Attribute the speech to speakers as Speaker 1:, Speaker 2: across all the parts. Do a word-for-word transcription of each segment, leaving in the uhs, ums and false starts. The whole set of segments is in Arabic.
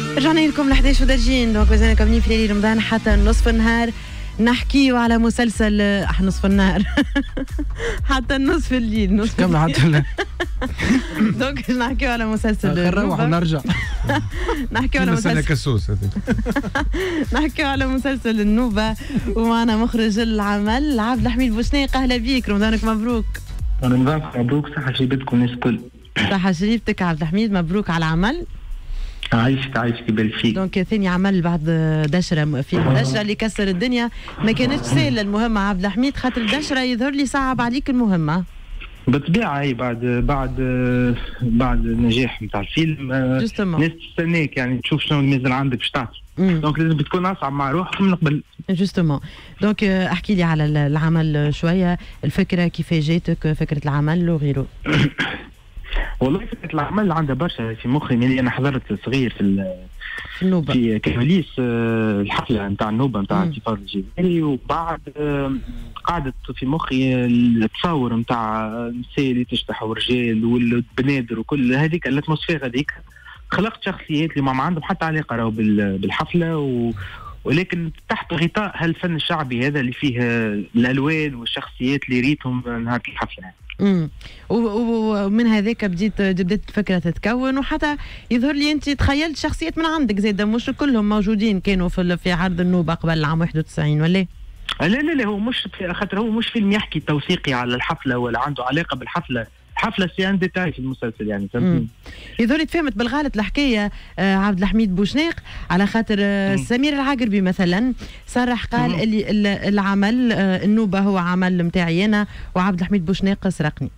Speaker 1: رجعنا لكم ل إحداش ودرجين. دونك مازلنا كاملين في ليالي رمضان حتى نصف النهار نحكيو على مسلسل اح نصف النهار حتى نصف الليل نصف
Speaker 2: كم حتى
Speaker 1: دونك نحكيو على مسلسل
Speaker 2: نروح ونرجع
Speaker 1: نحكيو على مسلسل
Speaker 2: كسوس
Speaker 1: نحكيو على مسلسل النوبة ومعنا مخرج العمل عبد الحميد بوشناق. اهلا بيك، رمضانك مبروك.
Speaker 3: رمضانك مبروك، صحة شريبتكم الناس الكل.
Speaker 1: صحة شريبتك عبد الحميد، مبروك على العمل.
Speaker 3: عايشك عايشك يبارك فيك.
Speaker 1: دونك ثاني عمل بعد دشرة، فيلم دشرة اللي كسر الدنيا. ما كانتش سهلة المهمة عبد الحميد، خاطر دشرة يظهر لي صعب عليك المهمة.
Speaker 3: بالطبيعة اي بعد بعد بعد النجاح نتاع الفيلم الناس تستناك يعني تشوف شنو المازال عندك باش تعطي. دونك لازم تكون اصعب مع روحك من قبل.
Speaker 1: جوستومون. دونك احكي لي على العمل شوية، الفكرة كيف جاتك، فكرة العمل وغيره.
Speaker 3: والله فكرة العمل عندها برشا في مخي، ملي انا حضرت صغير في
Speaker 1: في النوبة
Speaker 3: في كواليس الحفلة نتاع النوبة نتاع انتفاضة الجزائري، وبعد قعدت في مخي التصور نتاع النساء اللي تشتح ورجال والبنادر وكل هذيك الاتموسفير هذيك. خلقت شخصيات اللي ما عندهم حتى علاقة راهو بالحفلة و ولكن تحت غطاء هالفن الشعبي هذا اللي فيه الالوان والشخصيات اللي ريتهم نهار الحفله.
Speaker 1: امم ومن هذاك بديت بدات الفكره تتكون، وحتى يظهر لي انت تخيلت شخصيات من عندك زاده، مش كلهم موجودين كانوا في في عرض النوبه قبل العام واحد وتسعين ولا؟
Speaker 3: لا لا لا، هو مش خاطر هو مش فيلم يحكي توثيقي على الحفله ولا عنده علاقه بالحفله. حفله سي ان ديتاي في المسلسل يعني فهمتني.
Speaker 1: يظهر لي تفهمت بالغلط الحكايه آه عبد الحميد بوشناق، على خاطر آه سمير العقربي مثلا صرح قال مم. اللي العمل آه النوبه هو عمل نتاعي انا، وعبد الحميد بوشناق سرقني.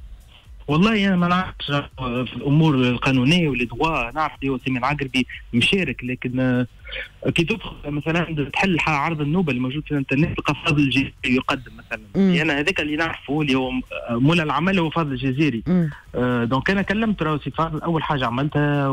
Speaker 3: والله انا ما نعرفش في الامور القانونيه والادواء، نعرف اللي سمير العقربي مشارك، لكن كي تدخل مثلا تحل عرض النوبه اللي موجود في الانترنت تلقى فاضل الجزيري يقدم مثلا. انا يعني هذاك اللي نعرفه اللي هو مولا العمل هو فاضل الجزيري. آه دونك انا كلمت راهو سي فاضل، اول حاجه عملتها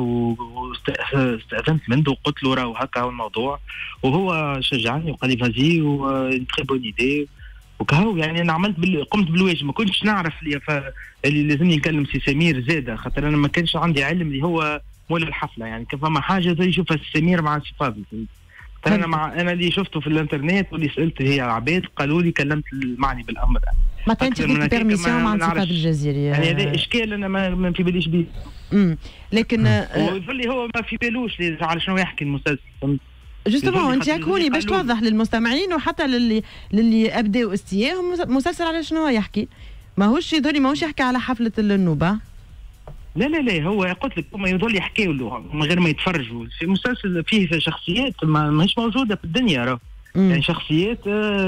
Speaker 3: واستاذنت منه وقلت له راهو هكا هو الموضوع، وهو شجعني وقال لي فازي وتري بون ايدي وكهو. يعني انا عملت بال... قمت بالواجب، ما كنتش نعرف اللي, ف... اللي لازمني نكلم سي سمير زاده، خاطر انا ما كانش عندي علم اللي هو مولا الحفله. يعني كان فما حاجه زي يشوفها سمير مع سي فاضل. انا مع انا اللي شفته في الانترنت واللي سالت هي العباد قالوا لي كلمت المعني بالامر.
Speaker 1: ما كانش فيك بيرميسيون مع سي فاضل الجزيري
Speaker 3: يعني هذا اشكال انا ما, ما في باليش به.
Speaker 1: امم لكن
Speaker 3: ويقول لي هو ما في بالوش على شنو يحكي المسلسل.
Speaker 1: جوستومون انت هكوني باش توضح للمستمعين وحتى للي للي ابداوا استياهم مسلسل على شنو يحكي. ماهوش يظهر ماهوش يحكي على حفله النوبه.
Speaker 3: لا لا لا، هو قلت لك هما يظل يحكيوا له من غير ما يتفرجوا. في المسلسل فيه شخصيات ماهيش موجوده في الدنيا راه. يعني شخصيات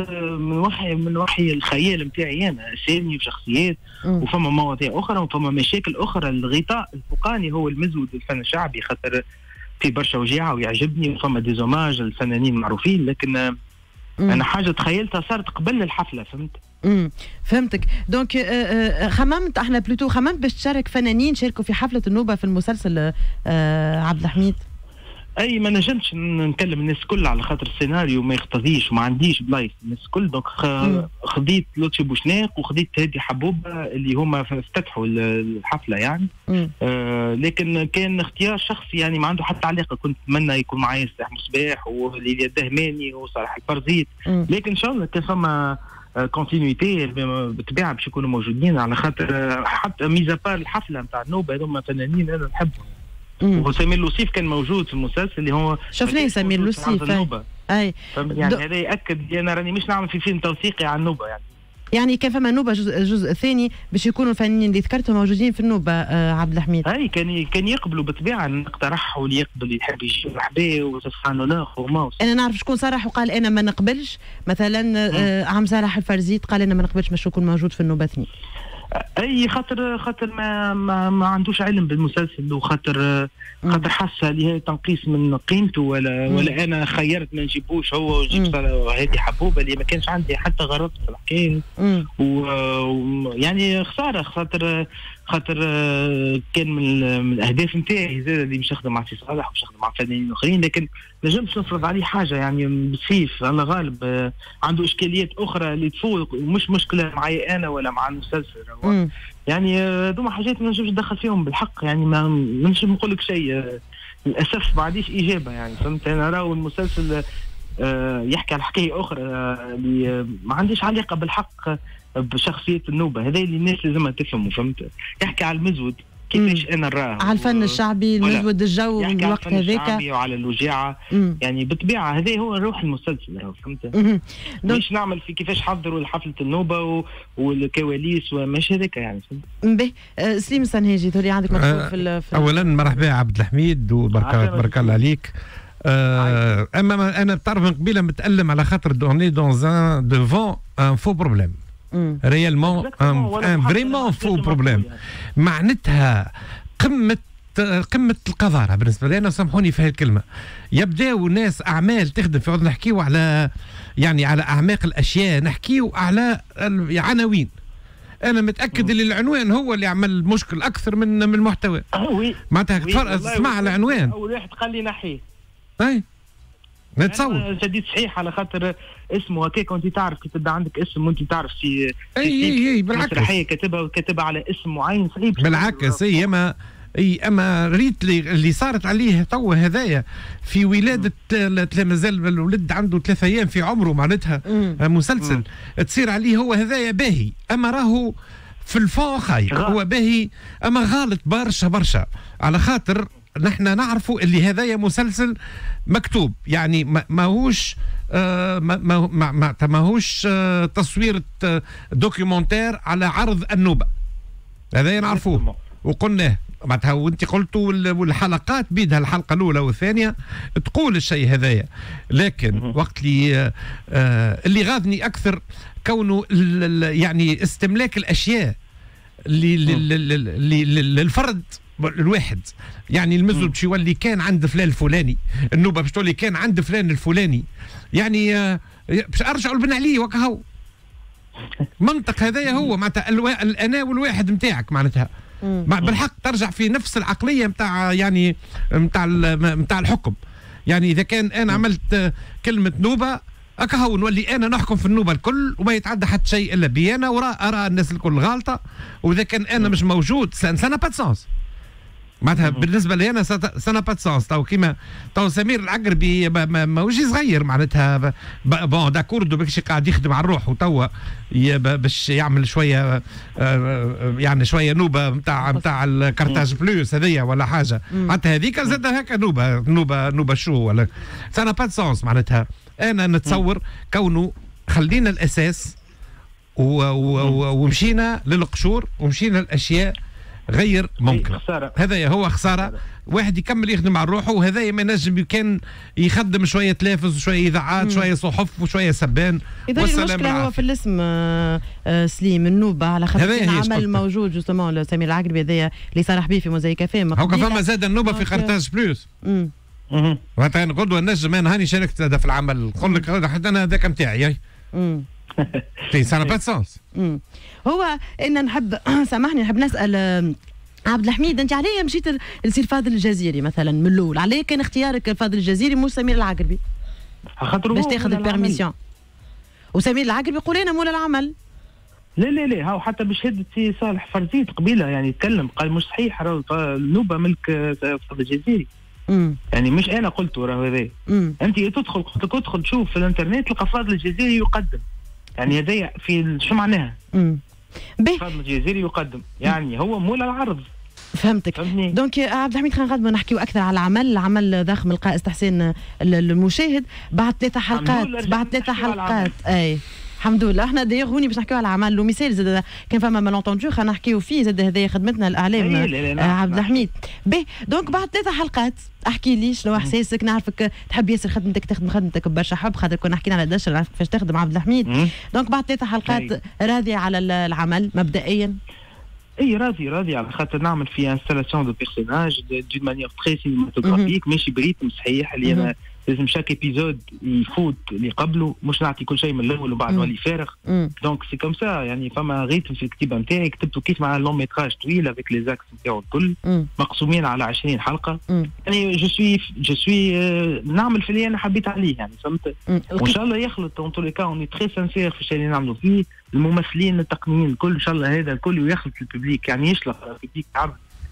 Speaker 3: من وحي من وحي الخيال نتاعي انا، اسامي وشخصيات. مم. وفما مواضيع اخرى وفما مشاكل اخرى. الغطاء الفوقاني هو المزود الفن الشعبي، خاطر في برشا وجاعه ويعجبني وفما ديزوماج الفنانين معروفين، لكن مم. انا حاجه تخيلتها صارت قبل الحفله. فهمت؟
Speaker 1: امم فهمتك. دونك آه خممت احنا بلوتو خممت باش تشارك فنانين شاركوا في حفله النوبه في المسلسل آه عبد الحميد؟
Speaker 3: اي ما نجمش نكلم الناس الكل على خاطر السيناريو ما يقتضيش وما عنديش بلايص الناس الكل. دونك خذيت لوتشي بوشناق وخذيت هادي حبوبه اللي هما افتتحوا الحفله يعني. آه لكن كان اختيار شخصي يعني ما عنده حتى علاقه. كنت اتمنى يكون معايا سلاح مصباح واللي الدهماني وصالح الفرزيت، لكن ان شاء الله كان فما كونتينيتي بالطبيعه باش يكونوا موجودين، على خاطر حتى ميزا بار الحفله نتاع النوبه هذوما فنانين انا نحبهم. وسمير لوسيف كان موجود في المسلسل اللي هو
Speaker 1: شفناه سمير لوسيف. اي, أي.
Speaker 3: يعني هذا ياكد انا راني مش نعمل في فيلم توثيقي عن النوبه. يعني
Speaker 1: يعني كان فما نوبه جزء الجزء الثاني باش يكونوا الفنانين اللي ذكرتهم موجودين في النوبه. آه عبد الحميد
Speaker 3: اي كان كان يقبلوا بالطبيعه نقترح واللي يقبل يحب يجي مرحبا وتفانو الاخر.
Speaker 1: انا نعرف شكون صرح وقال انا ما نقبلش. مثلا آه عم صالح الفرزيت قال انا ما نقبلش باش يكون موجود في النوبه اثنين.
Speaker 3: اي خاطر خاطر ما ما, ما عندوش علم بالمسلسل، وخاطر خاطر حاسه اللي هي تنقيص من قيمته، ولا مم. ولا انا خيرت ما نجيبوش هو ونجيب هذه حبوبه اللي ما كانش عندي حتى غرض في الحكايه. ويعني خساره خاطر خاطر كان من, من الاهداف نتاعي زاد اللي باش نخدم مع سي صالح وباش نخدم مع فنانين اخرين، لكن ما نجمش نفرض عليه حاجه يعني بالسيف. الله غالب عنده اشكاليات اخرى اللي تفوق، ومش مشكله معي انا ولا مع المسلسل. يعني هذوما حاجات ما نجمش ندخل فيهم بالحق. يعني ما نجم نقول لك شيء للاسف ما عنديش اجابه يعني فهمت. انا راهو المسلسل آه يحكي على حكايه اخرى آه اللي ما عنديش علاقه بالحق بشخصيه النوبه، هذا اللي الناس لازمها تفهموا فهمت. يحكي على المزود كيفاش انا نراه،
Speaker 1: على الفن الشعبي المزود الجو من الوقت هذاك، يحكي على الفن الشعبي
Speaker 3: وعلى الوجاعه يعني بالطبيعه هذا هو روح المسلسل راهو فهمت. مش نعمل في كيفاش حضروا حفله النوبه والكواليس ومش هذاك يعني فهمت.
Speaker 1: باهي أه سليم السنهاجي تولي عندك مكتوب في, في
Speaker 2: اولا مرحبا عبد الحميد وبارك بارك الله عليك. أه اما انا بتعرف من قبيله متالم على خاطر دوني دون ان دوفون ان فو بروبليم ريالمون ان فريمون فو بروبليم معناتها قمه قمه القذاره بالنسبه لي انا، سامحوني في هذه الكلمه. يبداو ناس اعمال تخدم في عوض نحكيو على يعني على اعماق الاشياء، نحكيو على عناوين. انا متاكد ان العنوان هو اللي عمل مشكل اكثر من من المحتوى. معناتها اسمع العنوان
Speaker 3: اول واحد قال لي نحيه
Speaker 2: اي نتصور
Speaker 3: جديد صحيح على خاطر اسمه هكاك وانت تعرف كي تبدا عندك اسم وانت تعرف في
Speaker 2: اي اي اي بالعكس
Speaker 3: مسرحيه كاتبها كاتبها على اسم معين صعيب
Speaker 2: بالعكس. اي اما اي اما ريت لي اللي صارت عليه توا هذايا في ولاده مازال الولد عنده ثلاثة ايام في عمره معناتها مسلسل مم. تصير عليه هو هذايا باهي، اما راهو في الفون خايب هو باهي اما غالط برشا برشا على خاطر نحن نعرفوا اللي هذايا مسلسل مكتوب يعني ما ماهوش آه ما ما ما ماهوش آه تصوير آه دوكيومنتير على عرض النوبه، هذايا نعرفوه وقلناه معناتها وانت قلتوا والحلقات بيدها الحلقه الاولى والثانيه تقول الشيء هذايا. لكن وقت اللي آه اللي غاضني اكثر كونه يعني استملاك الاشياء للفرد الواحد. يعني المزود باش يولي كان عند فلان الفلاني، النوبه باش تولي كان عند فلان الفلاني، يعني آه باش ارجعوا لبن علي وكهو منطق هذايا هو معناتها الانا والواحد نتاعك معناتها مع بالحق ترجع في نفس العقليه نتاع يعني نتاع نتاع الحكم. يعني اذا كان انا عملت كلمه نوبه اكهو نولي انا نحكم في النوبه الكل وما يتعدى حتى شيء الا بي انا، ورا ارى الناس الكل غالطه، واذا كان انا مش موجود سنه با سونس معناتها بالنسبه لي انا سنه با سونس. تو كيما تو سمير العقربي ماهوش صغير معناتها بون داكوردو باش قاعد يخدم على الروح وتوا باش يعمل شويه يعني شويه نوبه نتاع نتاع الكارتاج بلوس هذيا ولا حاجه حتى هذيك زاد هكا نوبه نوبه نوبه شو ولا سنه با سونس. معناتها انا نتصور كونه خلينا الاساس ومشينا للقشور ومشينا الاشياء غير ممكن. هذا هو خساره، واحد يكمل يخدم على روحه، وهذا ما ينجم كان يخدم شويه تلافز وشويه اذاعات شويه صحف وشويه سبان.
Speaker 1: اذا المشكله هو في الاسم آه آه سليم النوبه على خاطر عمل موجود جوستومون سمير العقربي هذايا اللي صرح به في موزايك كافيه
Speaker 2: هو فما زاد النوبه في قرطاج بلوس. امم وقتها نقول النجم انا هاني شاركت هذا في العمل نقول لك حتى انا هذاك نتاعي. امم في سنه با سونس.
Speaker 1: هو ان نحب سامحني نحب نسال عبد الحميد، انت عليه مشيت لسير فاضل الجزيري مثلا من الاول؟ عليه كان اختيارك فاضل الجزيري مش سمير العقربي باش تاخذ البيرميسيون؟ وسمير العقربي يقول انا مول العمل.
Speaker 3: لا لا لا هاو حتى بشهاده سي صالح فرزيت قبيله يعني تكلم قال مش صحيح راهو النوبه ملك فاضل الجزيري. امم يعني مش انا قلته راهو هذا. انت تدخل قلت لك ادخل تشوف في الانترنت تلقى فاضل الجزيري يقدم، يعني هذايا في شو معناها؟ امم فاضل الجزيري يقدم يعني هو مول العرض.
Speaker 1: فهمتك. دونك عبد الحميد خلينا نقدموا نحكيو اكثر على العمل، العمل ضخم لقاء استحسان المشاهد بعد ثلاثة حلقات بعد ثلاثة حلقات اي الحمد لله. احنا دايوغ هوني باش نحكيو على العمل ومثال زاد كان فما مالونتوندو خلينا نحكيو فيه زاد هذايا خدمتنا الاعلام آه عبد الحميد. باهي دونك بعد ثلاثة حلقات احكي لي شنو احساسك؟ نعرفك تحب ياسر خدمتك تخدم خدمتك ببرشا حب خاطر كنا حكينا على دش نعرفك كيفاش تخدم عبد الحميد. دونك بعد ثلاثة حلقات راضي على العمل مبدئيا؟
Speaker 3: اي راضي راضي على خاطر نعمل في انستالاسيون دو بيرسوناج دون مانيير تري سينماتوغرافيك ماشي بريتم صحيح اللي انا لازم شاك ايبيزود يفوت اللي قبله مش نعطي كل شيء من الاول وبعد نولي فارغ. دونك سي كوم سا يعني فما ريتم في الكتيبه نتاعي كتبته كيف مع لون ميتراج طويل افيك لي زاكس نتاعو الكل مقسومين على عشرين حلقه. يعني جو سوي جو سوي نعمل في اللي انا حبيت عليه يعني فهمت. وان شاء الله يخلط اون تو لي كا اوني تري سانسير في الشيء اللي نعملوا فيه، الممثلين التقنيين الكل ان شاء الله هذا الكل ويخلط الببليك يعني يشلق الببليك تعرف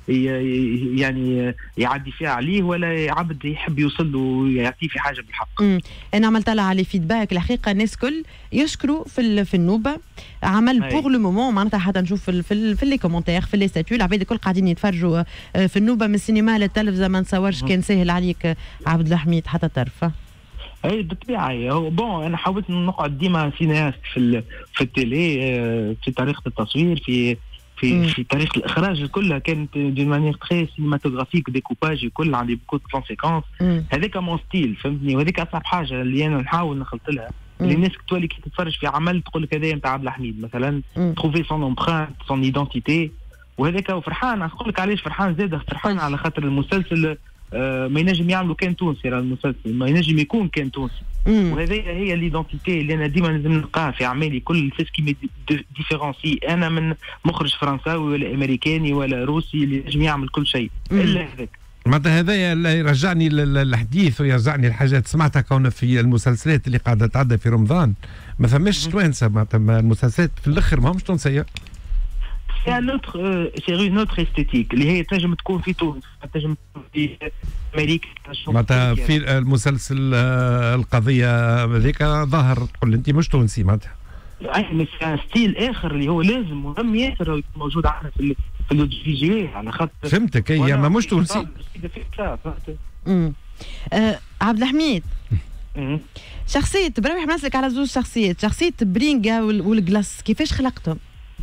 Speaker 3: يعني يعدي فيها عليه، ولا عبد يحب يوصل له ويعطيه في حاجه بالحق.
Speaker 1: امم انا عملت لها على فيدباك الحقيقه، الناس كل يشكروا في في النوبه عمل بوغ لو مومون، معناتها حتى نشوف في في, في لي كومونتير في لي ستاتيو العباد الكل قاعدين يتفرجوا في النوبه من السينما للتلفزه، ما نتصورش كان سهل عليك عبد الحميد حتى طرف.
Speaker 3: اي بالطبيعه هو بون انا حاولت نقعد ديما سيناست في في التيلي، في طريقه التصوير، في في مم. في طريقه الاخراج كلها كانت دون مانيير تري سينماتوغرافيك، ديكوباج كل عندي بوكو دو بلان سيكونس، هذاك مون ستيل فهمتني، وهذيك اصعب حاجه اللي انا نحاول نخلط لها، اللي الناس تولي كي تتفرج في عمل تقول لك هذايا نتاع عبد الحميد مثلا، تروفي سون امبرانت سون ايدونتيتي، وهذاك وفرحان نقول لك علاش فرحان زاده، فرحان على خاطر المسلسل آه ما ينجم يعملوا كان تونسي، راه المسلسل ما ينجم يكون كان تونسي، وهذه هي ليدونتيتي اللي انا ديما لازم نلقاها في اعمالي كل، سي سكي ديفيرونسي انا من مخرج فرنساوي ولا امريكاني ولا روسي اللي ينجم يعمل كل شيء الا هذاك.
Speaker 2: معناتها هذايا اللي يرجعني للحديث ويرجعني لحاجات سمعتها كون في المسلسلات اللي قاعده تعدى في رمضان ما فماش توانسه، معناتها المسلسلات في الاخر ماهمش تونسيه.
Speaker 3: سي ان اوتر سي اون اوتر استيتيك اللي هي تنجم تكون في تونس، تنجم تكون في امريكا،
Speaker 2: معناتها في المسلسل القضيه هذيك ظاهر تقول انت مش تونسي معناتها.
Speaker 3: اي سي ستيل اخر اللي هو لازم مهم ياسر يكون موجود عندنا في في الاوديوفيزيوال على خاطر
Speaker 2: فهمتك هي ما مش تونسي.
Speaker 1: امم آه عبد الحميد شخصيه برامج نسالك على زوج شخصيات، شخصيه برينجا والجلاس كيفاش خلقتهم؟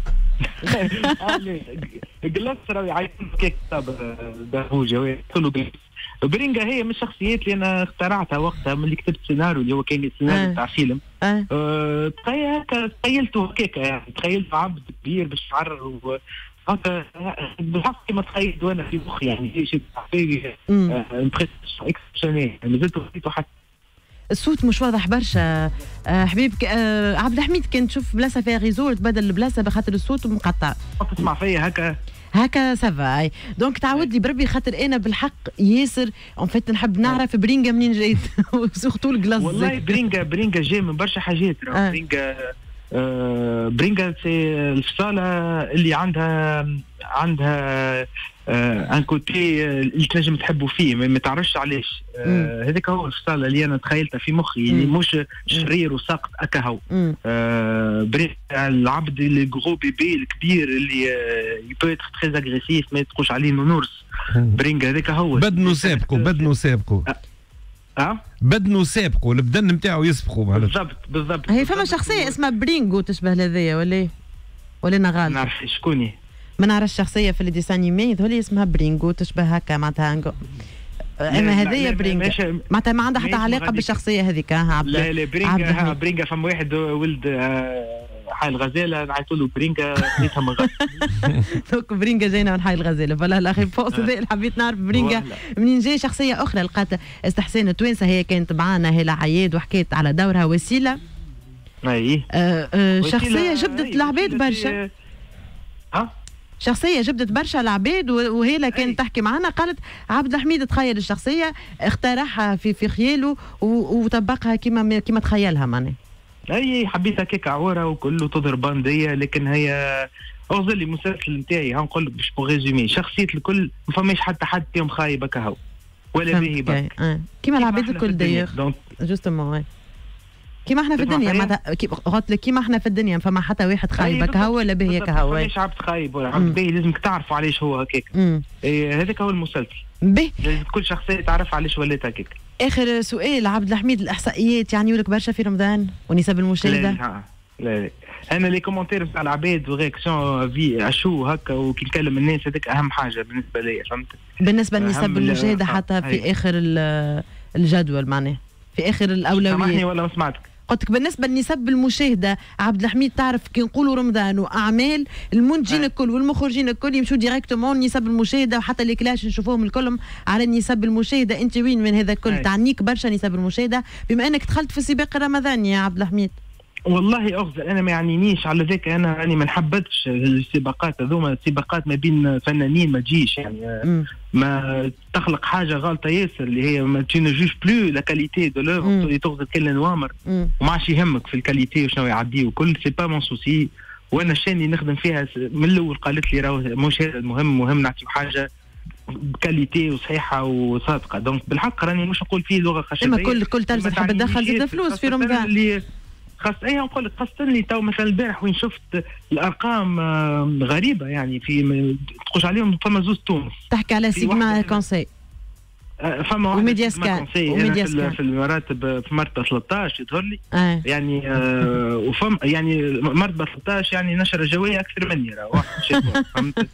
Speaker 3: جلاس راهو يعيطوا كيك كتاب دهوجه كله جلاس. برينجا هي من الشخصيات اللي انا اخترعتها وقتها من اللي كتبت سيناريو اللي هو كان السيناريو تاع فيلم. أه هكا تخيلته هكاك يعني، تخيلت عبد كبير بالشعر هكا بالحق كما تخيلت وانا في مخي يعني شيء في اكسبسيونيل يعني زدت خليته حتى.
Speaker 1: الصوت مش واضح برشا أه حبيبك أه عبد الحميد كان تشوف بلاصه فيها غيزور تبدل البلاصه بخاطر الصوت مقطع.
Speaker 3: تسمع فيا هكا
Speaker 1: هكا سافا اي دونك تعود لي بربي خاطر انا بالحق ياسر اون فيت نحب نعرف برينجا منين جايت سورتو الكلاس.
Speaker 3: والله برينجا برينجا جاي من برشا حاجات. آه. برينجا آه برينجا سي الفصاله اللي عندها عندها آه ان كوتي اللي تنجم تحبوا فيه ما تعرفش علاش. هذاك آه هو الفصاله اللي انا تخيلتها في مخي يعني مش شرير وساقط اكا هو. آه برينجا العبد الجرو بيبي الكبير اللي يبو اتر تري اغريسيف ما تقولش عليه نورس. برينجا هذاك هو
Speaker 2: بدنو سابقوا بدنو سابقوا
Speaker 3: اه
Speaker 2: بدنو سابقوا البدن نتاعو يسبقوا
Speaker 3: بالضبط بالضبط.
Speaker 1: هي فما شخصيه اسمها برينجو تشبه لذيا ولا ولا انا غالط؟
Speaker 3: نعرف شكوني
Speaker 1: ما نعرفش شخصيه في الديسانيمي يظهر اسمها برينجو تشبه هكا معناتها اما هذيا برينجا معناتها ما عندها حتى علاقه بالشخصيه هذيك. عبد
Speaker 3: لا لا برينجا برينجا فما واحد ولد حي الغزاله نعيطوا له برينجا خليتها من غد.
Speaker 1: دونك برينجا جاينا من حي الغزاله فلا الاخي فوز اللي حبيت نعرف برينجا منين جاي. شخصيه اخرى لقات استحسان التوانسه هي كانت معانا هلا عياد وحكيت على دورها وسيله.
Speaker 3: اي
Speaker 1: آه آه شخصيه جبدت العباد برشا.
Speaker 3: ها
Speaker 1: شخصيه جبدت برشا العباد وهيلا كانت تحكي معنا قالت عبد الحميد تخيل الشخصيه اخترعها في في خياله وطبقها كما كما تخيلها معناها.
Speaker 3: اي حبيت هكاك عوره وكله تظهر بانديه لكن هي اوصل لي المسلسل نتاعي هنقول لك باش بوغيزومي شخصيه الكل ما فماش حتى حد فيهم خايب هكا ولا باهي بك
Speaker 1: آه. كيما العباد الكل داير جوستومون كيما احنا في الدنيا معناتها قلت لك كيما احنا في الدنيا فما حتى واحد خايب هكا هو ولا باهي هكا هو.
Speaker 3: مش عبد خايب ولا عبد باهي لازمك تعرفوا علاش هو هكاك. إيه هذاك هو المسلسل
Speaker 1: باهي
Speaker 3: لازم كل شخصيه تعرف علاش ولات هكاك.
Speaker 1: اخر سؤال عبد الحميد الاحصائيات يعني لك برشا في رمضان ونسب المشاهده؟
Speaker 3: لا لا لا انا لي كومونتير نتاع العباد ورياكسيون في اشو هكا وكي نكلم الناس هذاك اهم حاجه بالنسبه لي فهمت. بالنسبه
Speaker 1: لنسب المشاهده حتى في هي. اخر الجدول معناه في اخر الاولويات.
Speaker 3: سامحني ولا ما سمعتك.
Speaker 1: قلت لك بالنسبه لنسب المشاهده عبد الحميد تعرف كي نقولوا رمضان واعمال المنتجين الكل والمخرجين الكل يمشوا ديريكتومون نسب المشاهده وحتى لي كلاش نشوفوهم الكلهم على نسب المشاهده. انت وين من هذا الكل؟ تعنيك برشا نسب المشاهده بما انك دخلت في السباق الرمضاني يا عبد الحميد.
Speaker 3: والله أغزل أنا ما يعنينيش على ذاك أنا يعني ما نحبتش السباقات هذوما السباقات ما بين فنانين ما تجيش يعني م. ما تخلق حاجة غلطة ياسر اللي هي ما تنجوش بلو لا كاليتي دو لوفر تغزل كل النوامر وما عادش يهمك في الكاليتي وشنو يعدي وكل سي با مون سوسي وانا الشاني نخدم فيها من الاول قالت لي راهو مش هذا المهم، مهم نعطيو حاجه بكاليتي وصحيحه وصادقه. دونك بالحق راني مش نقول فيه لغه خشبيه.
Speaker 1: اما كل كل تلفزه تحب تدخل زيد فلوس في رمضان
Speaker 3: اللي خاصة اي نقول لك خاصة اللي تو مثلا البارح وين شفت الارقام غريبه يعني في تقولش عليهم فما زوز تونس.
Speaker 1: تحكي على سيجما كونسي
Speaker 3: فما واحد
Speaker 1: وميديا سكان
Speaker 3: وميديا سكان في المراتب في مرتبه ثلاثة عشر يظهر لي
Speaker 1: آه.
Speaker 3: يعني آه وفم يعني مرتبه ثلاثة عشر يعني نشره جويه اكثر مني راه واحد شيء فهمت.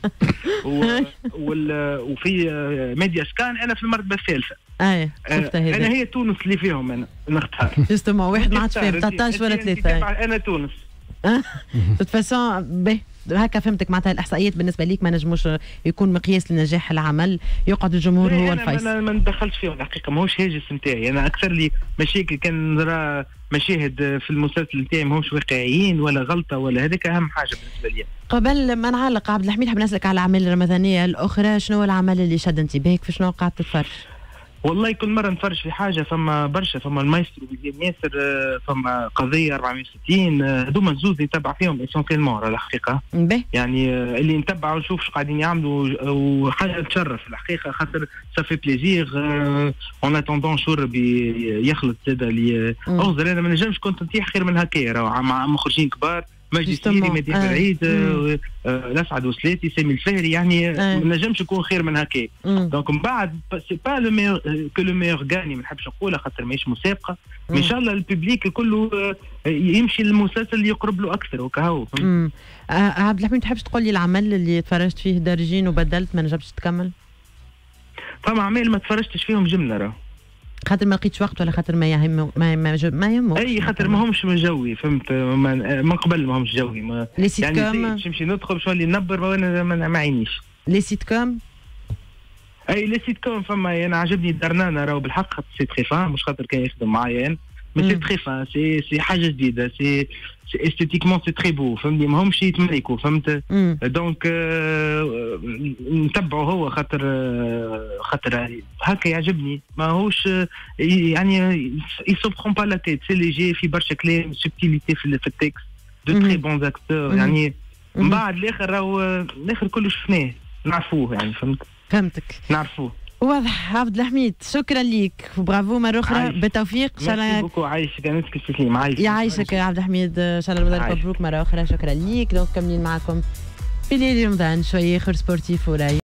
Speaker 3: وفي ميديا سكان انا في المرتبه الثالثه.
Speaker 1: اي شفتها هذه.
Speaker 3: انا هي تونس اللي فيهم انا نختار.
Speaker 1: جوستومون واحد ما عادش فاهم ثلاثة عشر ولا ثلاثة.
Speaker 3: انا تونس.
Speaker 1: توت فاسون باهي هكا فهمتك معناتها الاحصائيات بالنسبه ليك ما نجموش يكون مقياس لنجاح العمل، يقعد الجمهور هو الفيصل.
Speaker 3: انا ما ندخلش فيهم الحقيقه ماهوش هاجس نتاعي، انا اكثر لي مشاكل كان نرى مشاهد في المسلسل نتاعي ماهوش واقعيين ولا غلطه ولا هذيك اهم حاجه بالنسبه لي.
Speaker 1: قبل ما نعلق عبد الحميد حاب نسالك على الاعمال الرمضانيه الاخرى، شنو هو العمل اللي شد انتباهك في شنو قاعد تتفرج؟
Speaker 3: والله كل مره نتفرج في حاجه فما برشا، فما المايسترو وزير ياسر، فما قضيه أربعمية وستين، هذوما الزوز نتبع فيهم اسونسيلمون الحقيقه.
Speaker 1: بي.
Speaker 3: يعني اللي نتبع ونشوف شو قاعدين يعملوا وحاجه تشرف الحقيقه، خاطر سافي بليزير اون اتوندون شور يخلط زاد اللي اغزر. انا ما نجمش كنت نطيح خير من هكا راهو مع مخرجين كبار، مجدي سيري، مديح آه. العيد، آه. آه. الاسعد وسلاتي، سامي الفهري، يعني آه. ما نجمش يكون خير من هكا. دونك من بعد سي با لو ميور كو لو ميور غاني، ما نحبش نقولها خاطر ماهيش مسابقه، ان شاء الله الببليك كله آه يمشي للمسلسل اللي يقرب له اكثر وكهو.
Speaker 1: آه عبد الحميد تحبش تقول لي العمل اللي تفرجت فيه دارجين وبدلت ما نجمش تكمل؟
Speaker 3: فما اعمال ما تفرجتش فيهم جمله راه
Speaker 1: خاطر ما لقيتش وقت ولا خاطر ما يهم ما ما, ما يهمه
Speaker 3: اي خاطر ما همش من جوي فهمت، من قبل ما همش جوي ما
Speaker 1: لي سيت
Speaker 3: يعني باش نمشي ندخل شو اللي نبر وانا ما عينيش
Speaker 1: لي سيت كوم.
Speaker 3: اي لي سيت كوم فما انا عجبني درنانه راهو بالحق خاطر سي تري فان، مش خاطر كان يخدم معايا مي سي تري فان، سي سي حاجه جديده، سي سي استيتيكمون سي تري بو فهمتني، ما همش يتملكوا فهمت. دونك آه نتبعوا هو خاطر آه خاطر هكا يعجبني، ماهوش آه يعني يسو برون با لا تيت، سي ليجي في برشا كلام سبتيليتي في التكست، دو تري بون اكتور يعني. من بعد الاخر راهو الاخر كله شفناه نعرفوه يعني فهمت.
Speaker 1: فهمتك
Speaker 3: نعرفوه
Speaker 1: واضح. عبد الحميد شكرا ليك وبرافو مرة أخرى، بالتوفيق إن شاء الله.
Speaker 3: بوكو عايشك أنا تسليم. عايشك
Speaker 1: يعيشك يا عبد الحميد، إن شاء الله رمضان مبروك مرة أخرى. شكرا ليك. دونك كملين معكم في ليل رمضان شوية آخر سبورتيف وراي.